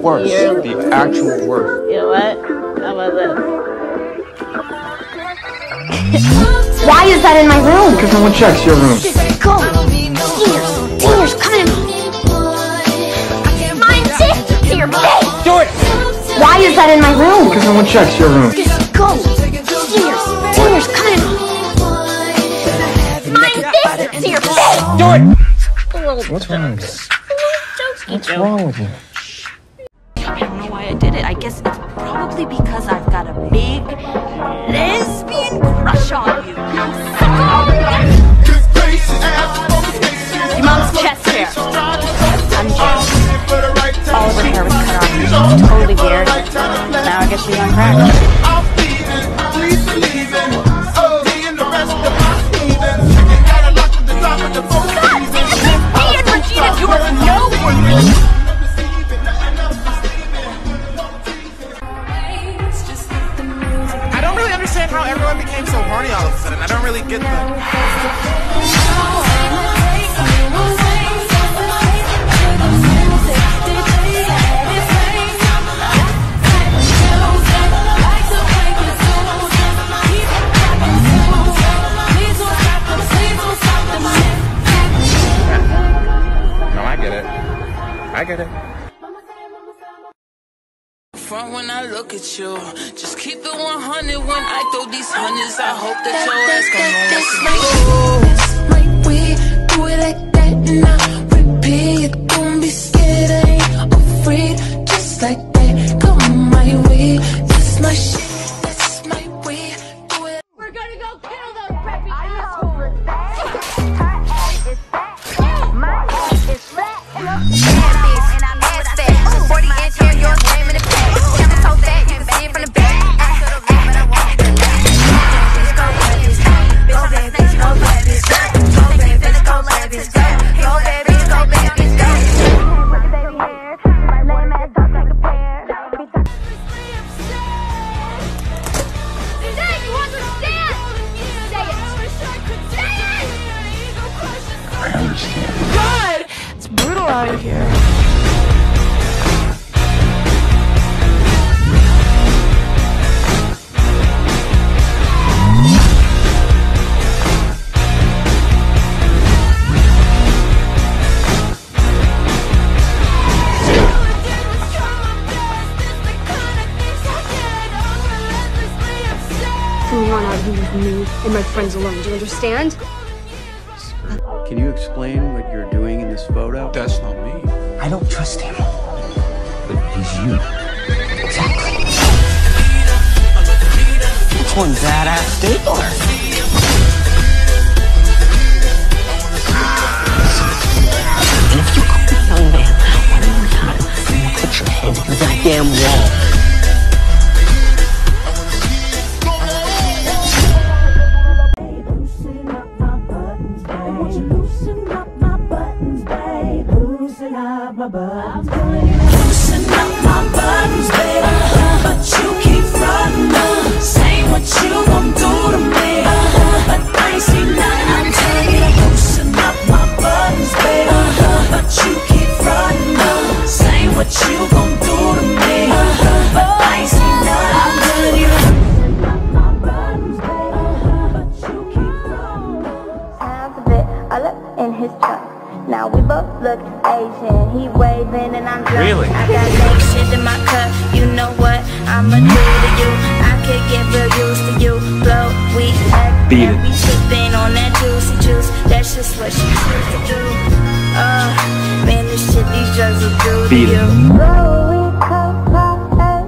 worst. The actual worst. You know what? How about this? Why is that in my room? Because no one checks your room. Go! Steelers, come in! Mine ticked to your face! Do it! Why is that in my room? Because no one checks your room. Go! Steelers, come in! Mine ticked to your face! Do it! What's wrong with you? What's wrong with you? I don't know why I did it. I guess it's probably because I've got a big lesbian crush on you. Your mom's chest hair. I'm jealous. All of her hair was cut off. It was totally weird. Now I guess she's on crack. Me and Regina, you are nowhere. I don't really understand how everyone became so horny all of a sudden. I don't really get No, I get it. I get it. When I look at you, just keep it 100 when I throw these hundreds. I hope that your ass gon' know my way, do it like that and I repeat it. Don't be scared, I ain't afraid. Just like that, come my way. This is my shit, that's my way. Do it. We're gonna go kill those preppy assholes! Her ass is fat, my ass is flat, and I'm ass fat. 40-inch hair, yours lame in the back. Camera so fat, you can see it from the back. I understand. God, it's brutal out here. From here on out, you leave me and my friends alone. Do you understand? Can you explain what you're doing in this photo? That's not me. I don't trust him. But he's you. Exactly. That's one badass stapler. And if you are a young man, why don't you learn how to put your head in that damn wall? Loosen up my buttons, baby, but you keep frontin'. Say what you gon' do to me, but I ain't seen nothing. I'm telling you, loosen up my buttons, baby, but you keep frontin'. Say what you gon' do to me, but I ain't seen nothing. I'm telling you, loosen up my buttons, baby, but you keep frontin'. Sounds of it all up in his trunk. Now we both look Asian. He waving and I'm drunk. Really? I got lake shit in my cup. You know what I'ma do to you? I could get real used to you. Blow, we act, Beat it. we sipping on that juicy juice. That's just what she choose to do. Man, this shit these drugs will do Beat to it. you. Blow, we come pop out.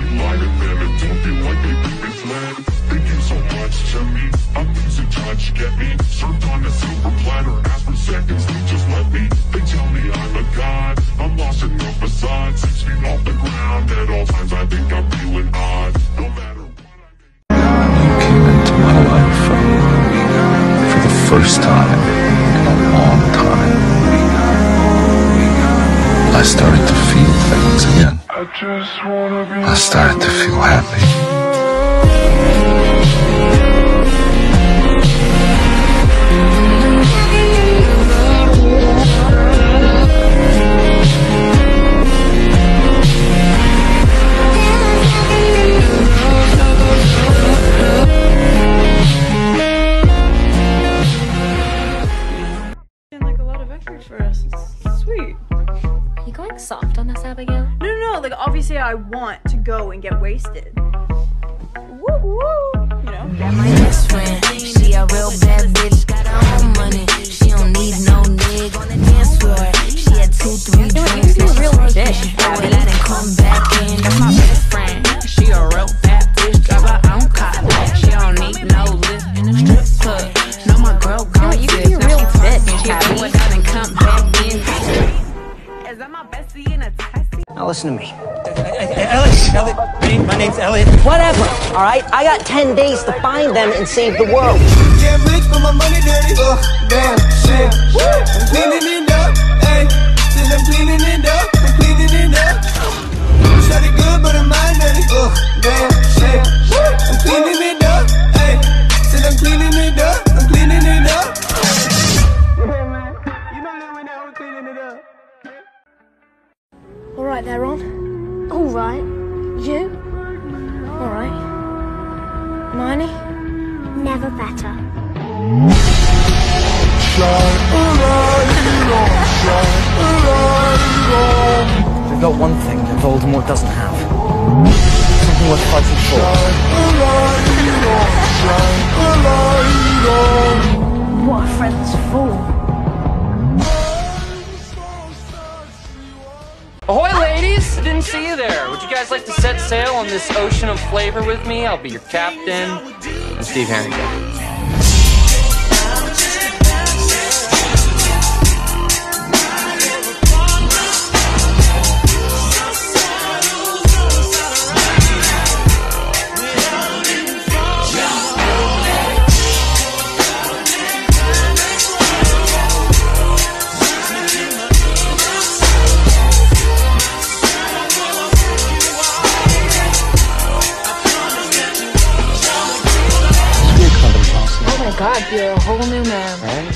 Thank you so much to me. I'm losing touch, get me served on a silver platter. Ask for seconds, they just let me. They tell me I'm a god. I'm lost in the facade, 6 feet off the ground. At all times, I think I'm feeling odd. No matter what I do. You came into my life for the first time in a long time. I started to feel things again. I started to feel happy. say I want to go and get wasted. Woo woo! You know? Got my best friend, she a real bad bitch, got her own money. She don't need no nigga on the dance floor. She had 2-3 drinks, you a real bitch, but I didn't come back in. That's my best friend. She a real bad bitch, drive her own car. She don't need no lift in a strip club. No, my girl gon' you can tip. be a real bitch, She Abby. do it out and come back in. Is that my bestie in a taxi? Now listen to me. Elliot, my name's Elliot. Whatever, all right? I got 10 days to find them and save the world. Get rich, but my money dirty. Damn, shit. I'm cleaning it up, hey. Till I'm cleaning it up, I'm cleaning it up. Shot it good, but I'm mind dirty. Damn, shit. I'm cleaning it up, hey. Till I'm cleaning it up, I'm cleaning it up. Yeah, man. You know that when I was cleaning it up. Alright there, Ron. Alright. You? Alright. Hermione? Never better. We've got one thing that Voldemort doesn't have. Something worth fighting for. What a friend's fool. Ahoy, ladies! Didn't see you there. Would you guys like to set sail on this ocean of flavor with me? I'll be your captain. I'm Steve Harrington. God, you're a whole new man.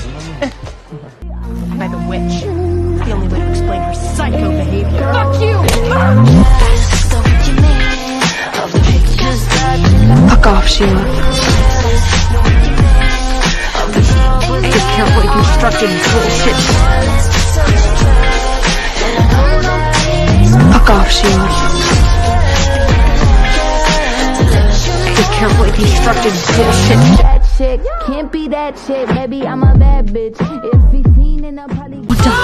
By the witch. The only way to explain her psycho behavior. Fuck you! Fuck off, Sheila. Be carefully constructed bullshit. Fuck off, Sheila. Be carefully constructed bullshit. Chick, can't be that chick, baby, I'm a bad bitch. If he's seen in a probably What the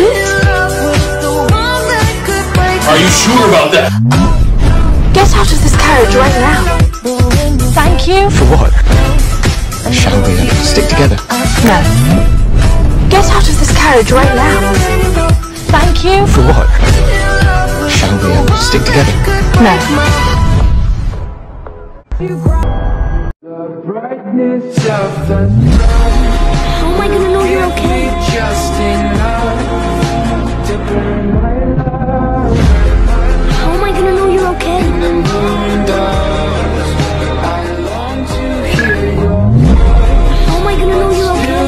Are you sure about that? Guess out of this carriage right now. Thank you. For what? Shall we stick together? No. Get out of this carriage right now. Thank you. For what? Shall we stick together? No. How am I gonna know you're okay? How am I gonna know you're okay? How am I gonna know you're okay?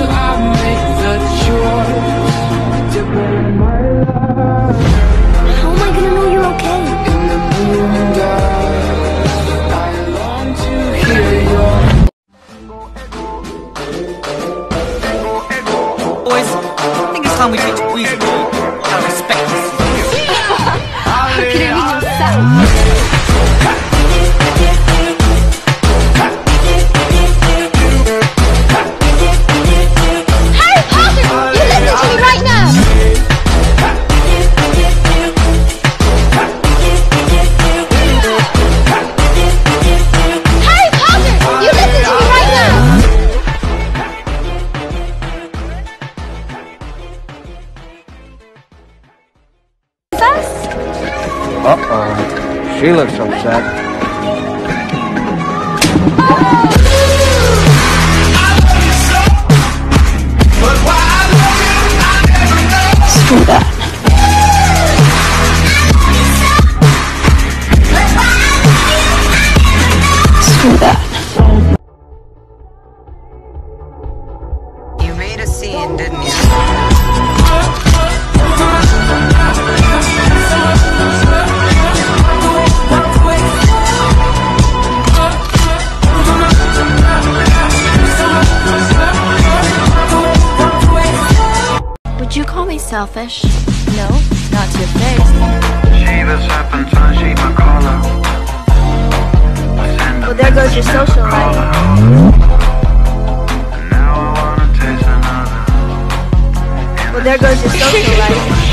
How am I gonna know you're okay? Boys, I think it's time we teach Weasley how to respect this. Look at him yourself. Harry Potter! You listen to me right now! Harry Potter! You listen to me right now! Uh-oh. She looks upset. Screw that. Screw that. You made a scene, didn't you? Would you call me selfish? No, not to your face. She the serpent, she your social life. Well, there goes your social life.